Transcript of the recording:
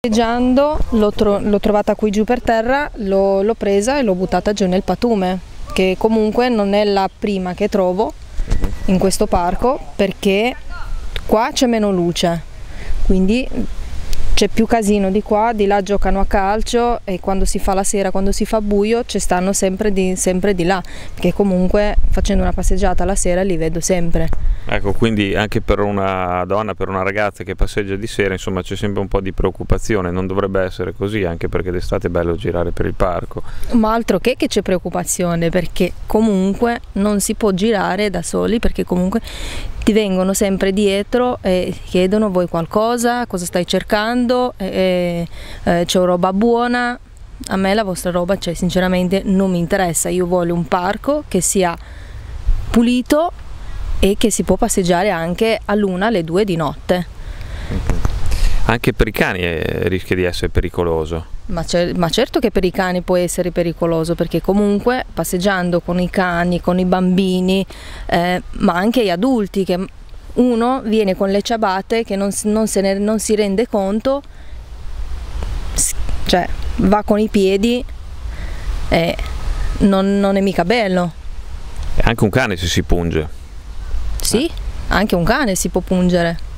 Passeggiando l'ho trovata qui giù per terra, l'ho presa e l'ho buttata giù nel patume, che comunque non è la prima che trovo in questo parco, perché qua c'è meno luce, quindi c'è più casino di qua, di là giocano a calcio e quando si fa la sera, quando si fa buio, ci stanno sempre di là, perché comunque facendo una passeggiata la sera li vedo sempre. Ecco, quindi anche per una donna, per una ragazza che passeggia di sera, insomma, c'è sempre un po' di preoccupazione, non dovrebbe essere così, anche perché d'estate è bello girare per il parco. Ma altro che c'è preoccupazione, perché comunque non si può girare da soli, perché comunque ti vengono sempre dietro e chiedono: vuoi qualcosa, cosa stai cercando, c'è roba buona. A me la vostra roba, cioè, sinceramente non mi interessa, io voglio un parco che sia pulito e che si può passeggiare anche all'1, alle 2 di notte. Anche per i cani rischia di essere pericoloso. Ma certo che per i cani può essere pericoloso, perché comunque passeggiando con i cani, con i bambini, ma anche gli adulti, che uno viene con le ciabatte che non si rende conto, cioè va con i piedi e non è mica bello. E anche un cane si punge. Sì, anche un cane si può pungere.